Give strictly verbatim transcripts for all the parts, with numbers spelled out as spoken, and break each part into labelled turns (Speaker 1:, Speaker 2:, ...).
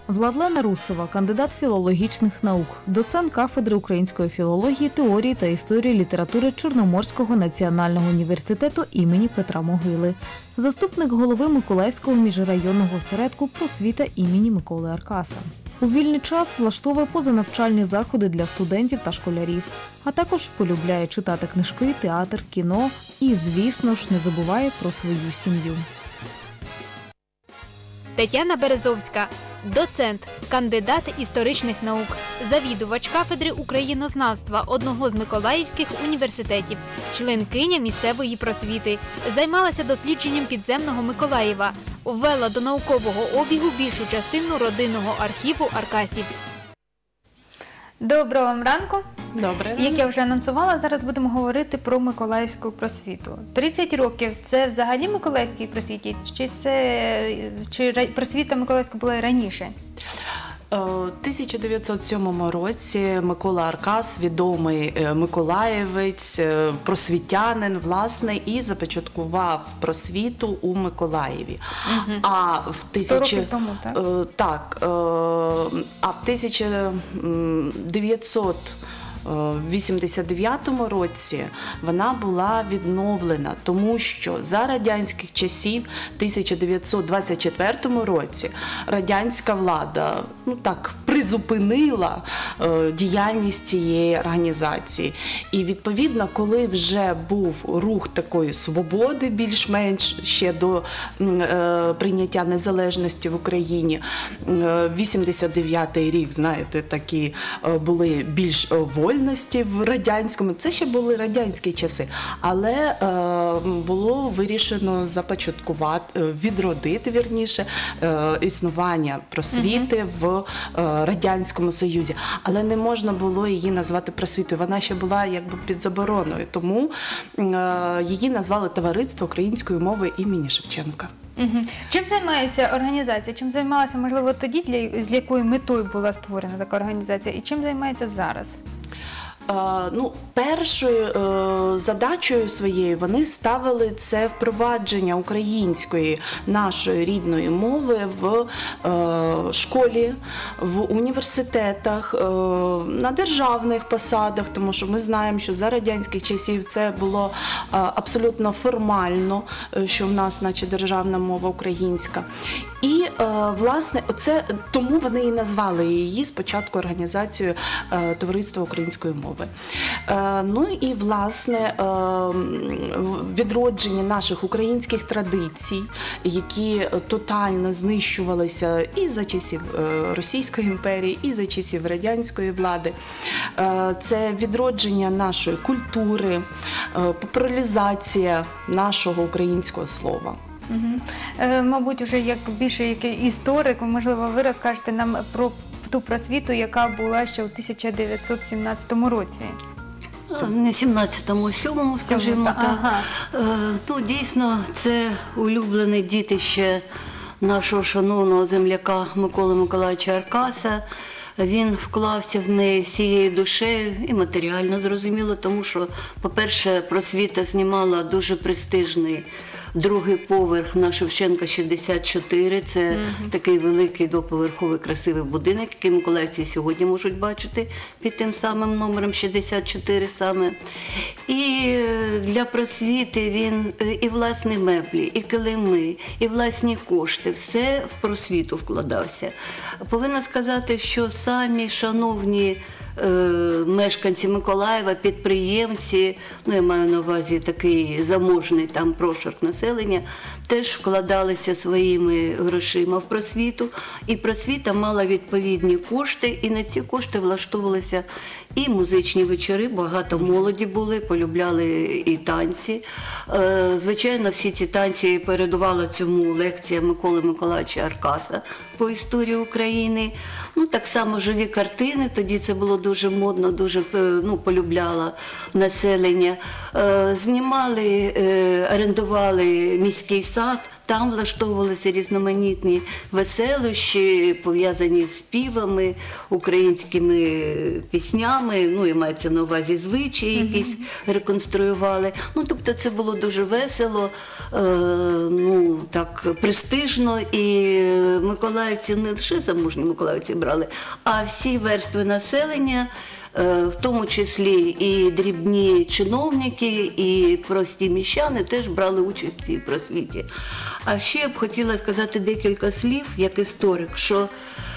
Speaker 1: Владлена Русова – кандидат філологічних наук, доцент кафедри української філології, теорії та історії літератури Чорноморського національного університету імені Петра Могили, заступник голови Миколаївського міжрайонного осередку «Просвіта» імені Миколи Аркаса. У вільний час влаштовує позанавчальні заходи для студентів та школярів, а також полюбляє читати книжки, театр, кіно і, звісно ж, не забуває про свою сім'ю.
Speaker 2: Тетяна Березовська – доцент, кандидат історичних наук, завідувач кафедри українознавства одного з миколаївських університетів, членкиня місцевої просвіти, займалася дослідженням підземного Миколаєва, ввела до наукового обігу більшу частину родинного архіву Аркасів. Доброго вам ранку!
Speaker 3: Добре.
Speaker 2: Як я вже анонсувала, зараз будемо говорити про Миколаївську просвіту. тридцять років – це взагалі Миколаївській просвіті? Чи, це, чи просвіта Миколаївська була і раніше?
Speaker 3: У тисяча дев'ятсот сьомому році Микола Аркас, відомий миколаївець, просвітянин, власне, і започаткував просвіту у Миколаєві.
Speaker 2: Угу.
Speaker 3: А в тисячі...
Speaker 2: сто років тому, так?
Speaker 3: Так. А в тисяча дев'ятсот вісімдесят дев'ятому році вона була відновлена, тому що за радянських часів в тисяча дев'ятсот двадцять четвертому році радянська влада, ну так, призупинила е, діяльність цієї організації. І відповідно, коли вже був рух такої свободи більш-менш ще до е, прийняття незалежності в Україні, е, вісімдесят дев'ятий рік, знаєте, такі е, були більш вольні в радянському, це ще були радянські часи, але е, було вирішено започаткувати, відродити, вірніше, е, існування просвіти в е, Радянському Союзі. Але не можна було її назвати просвітою, вона ще була якби під забороною, тому е, її назвали Товариство української мови імені Шевченка.
Speaker 2: Угу. Чим займається організація? Чим займалася, можливо, тоді, для, з якою метою була створена така організація, і чим займається зараз?
Speaker 3: Ну, першою е, задачею своєю вони ставили це впровадження української, нашої рідної мови в е, школі, в університетах, е, на державних посадах, тому що ми знаємо, що за радянських часів це було е, абсолютно формально, що в нас наче державна мова українська. І, е, власне, оце, тому вони і назвали її спочатку організацією е, Товариства української мови. Ну і, власне, відродження наших українських традицій, які тотально знищувалися і за часів Російської імперії, і за часів радянської влади. Це відродження нашої культури, популяризація нашого українського слова.
Speaker 2: Угу. Мабуть, вже як більше як історик, можливо, ви розкажете нам про ту просвіту, яка була ще у тисяча дев'ятсот сімнадцятому році.
Speaker 4: Не сімнадцятому, сьомому, скажімо так. Ага. Ну, дійсно, це улюблене дітище нашого шановного земляка Миколи Миколайовича Аркаса. Він вклався в неї всією душею і матеріально, зрозуміло, тому що, по-перше, просвіта знімала дуже престижний другий поверх на Шевченка шістдесят чотири. Це mm-hmm. такий великий двоповерховий красивий будинок, який миколаївці сьогодні можуть бачити під тим самим номером шістдесят чотири саме. І для просвіти він і власні меблі, і килими, і власні кошти, все в просвіту вкладався. Повинна сказати, що самі шановні мешканці Миколаєва, підприємці, ну я маю на увазі такий заможний там прошарк населення, теж вкладалися своїми грошима в просвіту, і просвіта мала відповідні кошти, і на ці кошти влаштовувалися і музичні вечори, багато молоді були, полюбляли і танці. Звичайно, всі ці танці передувала цьому лекція Миколи Миколайовича Аркаса по історії України. Ну, так само живі картини, тоді це було дуже модно, дуже ну, полюбляло населення. Знімали, орендували міський сад, Там влаштовувалися різноманітні веселощі, пов'язані з співами, українськими піснями, ну і мається на увазі звичаї якісь реконструювали. Ну, тобто це було дуже весело, е, ну, так, престижно, і миколаївці не лише заможні миколаївці брали, а всі верстви населення, в тому числі і дрібні чиновники, і прості міщани теж брали участь в цій просвіті. А ще я б хотіла сказати декілька слів, як історик, що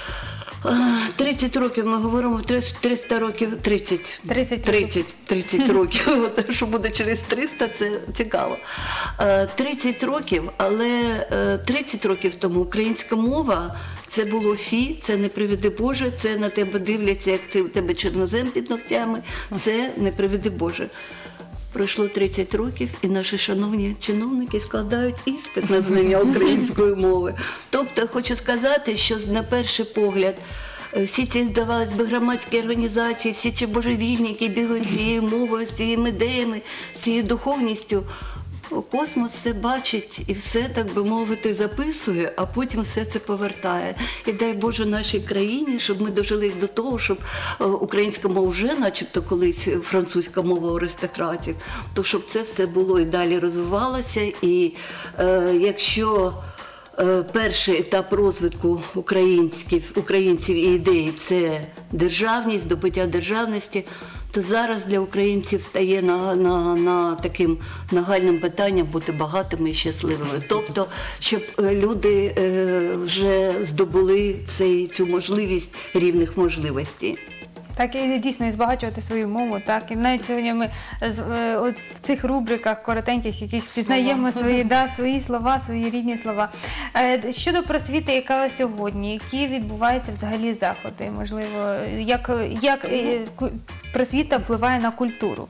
Speaker 4: тридцять років ми говоримо, триста років, тридцять, тридцять, тридцять, тридцять років, що буде через триста, це цікаво. тридцять років, але тридцять років тому українська мова – це було фі, це не приведи Боже, це на тебе дивляться, як ти, у тебе чорнозем під ногтями, це не приведи Боже. Пройшло тридцять років, і наші шановні чиновники складають іспит на знання української мови. Тобто, хочу сказати, що на перший погляд всі ці, здавалось би, громадські організації, всі ці божевільні, які бігають цією мовою, з цією ідеями, з цією духовністю, космос все бачить і все, так би мовити, записує, а потім все це повертає. І дай Боже нашій країні, щоб ми дожились до того, щоб українська мова вже, начебто колись французька мова аристократів, то щоб це все було і далі розвивалося. І е, якщо е, перший етап розвитку українців, українців і ідеї – це державність, здобуття державності, то зараз для українців стає на, на, на таким нагальним питанням бути багатими і щасливими. Тобто, щоб люди е, вже здобули цей, цю можливість рівних можливостей.
Speaker 5: Так, і дійсно і збагачувати свою мову, так, і навіть сьогодні ми от в цих рубриках коротеньких яких пізнаємо свої, да, свої слова, свої рідні слова. Щодо просвіти, яка сьогодні, які відбуваються взагалі заходи, можливо, як, як просвіта впливає на культуру?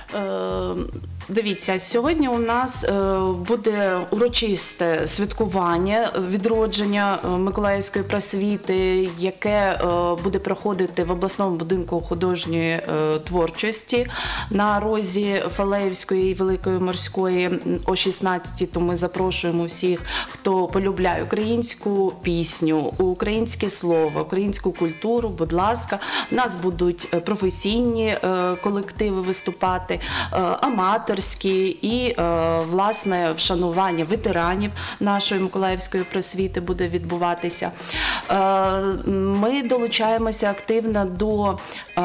Speaker 3: Дивіться, сьогодні у нас буде урочисте святкування відродження Миколаївської просвіти, яке буде проходити в обласному будинку художньої творчості на розі Фалеївської і Великої Морської о шістнадцятій. То ми запрошуємо всіх, хто полюбляє українську пісню, українське слово, українську культуру, будь ласка. У нас будуть професійні колективи виступати, аматорські, і, власне, вшанування ветеранів нашої Миколаївської просвіти буде відбуватися. Ми долучаємося активно до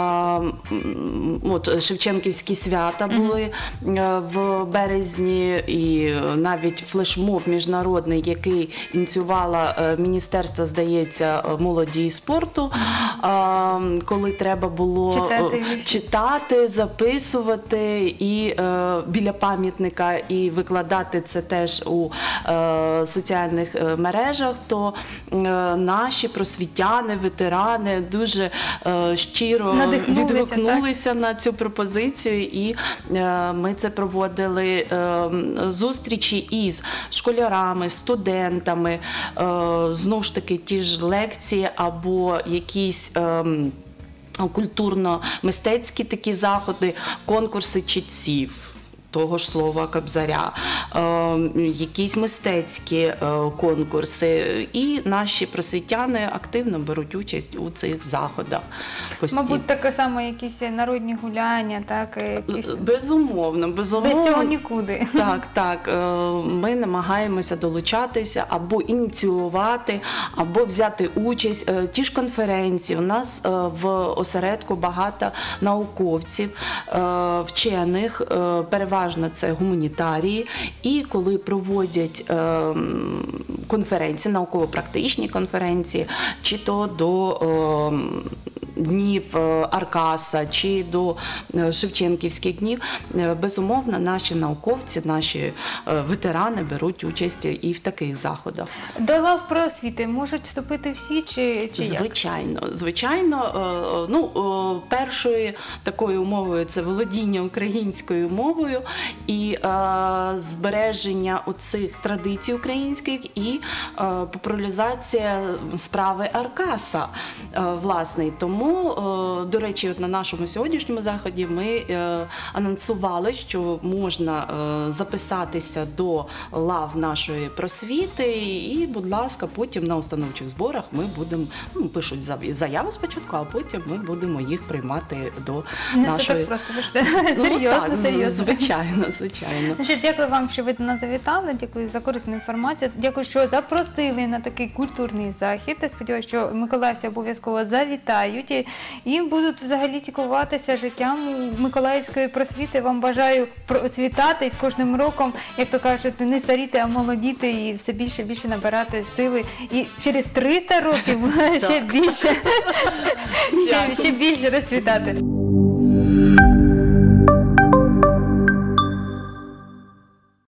Speaker 3: от, Шевченківські свята були в березні, і навіть флешмоб міжнародний, який ініціювало Міністерство, здається, молоді і спорту, коли треба було
Speaker 5: читати,
Speaker 3: читати записувати і біля пам'ятника і викладати це теж у е, соціальних мережах, то е, наші просвітяни, ветерани дуже е, щиро відгукнулися так? на цю пропозицію, і е, ми це проводили е, зустрічі із школярами, студентами, е, знову ж таки ті ж лекції або якісь е, культурно-мистецькі такі заходи, конкурси читців того ж слова Кобзаря, е, якісь мистецькі е, конкурси. І наші просвітяни активно беруть участь у цих заходах. Постійно.
Speaker 5: Мабуть, таке саме якісь народні гуляння, так? Якісь...
Speaker 3: Безумовно, безумовно.
Speaker 5: Без цього нікуди.
Speaker 3: Так, так. Е, ми намагаємося долучатися або ініціювати, або взяти участь. Е, ті ж конференції. У нас е, в осередку багато науковців, е, вчених, е, переважно це гуманітарії, і коли проводять е, конференції, науково-практичні конференції, чи то до е, днів Аркаса, чи до Шевченківських днів, безумовно, наші науковці, наші ветерани беруть участь і в таких заходах.
Speaker 5: До лав просвіти можуть вступити всі, чи, чи як?
Speaker 3: Звичайно, звичайно. Ну, першою такою умовою – це володіння українською мовою і збереження оцих традицій українських і популяризація справи Аркаса, власне. Тому Ну, е, до речі, от на нашому сьогоднішньому заході ми е, анонсували, що можна е, записатися до лав нашої просвіти, і, будь ласка, потім на установчих зборах ми будемо, ну, пишуть зав- заяву спочатку, а потім ми будемо їх приймати до
Speaker 5: Не все
Speaker 3: нашої...
Speaker 5: так просто, ви ж те,
Speaker 3: Ну,
Speaker 5: серйозно,
Speaker 3: так, з-
Speaker 5: серйозно.
Speaker 3: звичайно, звичайно.
Speaker 5: Ну що ж, дякую вам, що ви до нас завітали. Дякую за корисну інформацію. Дякую, що запросили на такий культурний захід. Я сподіваюся, що миколаївці обов'язково завітають і, і будуть взагалі цікавитися життям миколаївської просвіти. Вам бажаю процвітати і з кожним роком, як то кажуть, не старіти, а молодіти і все більше і більше набирати сили. І через триста років ще більше, ще, ще більше розцвітати.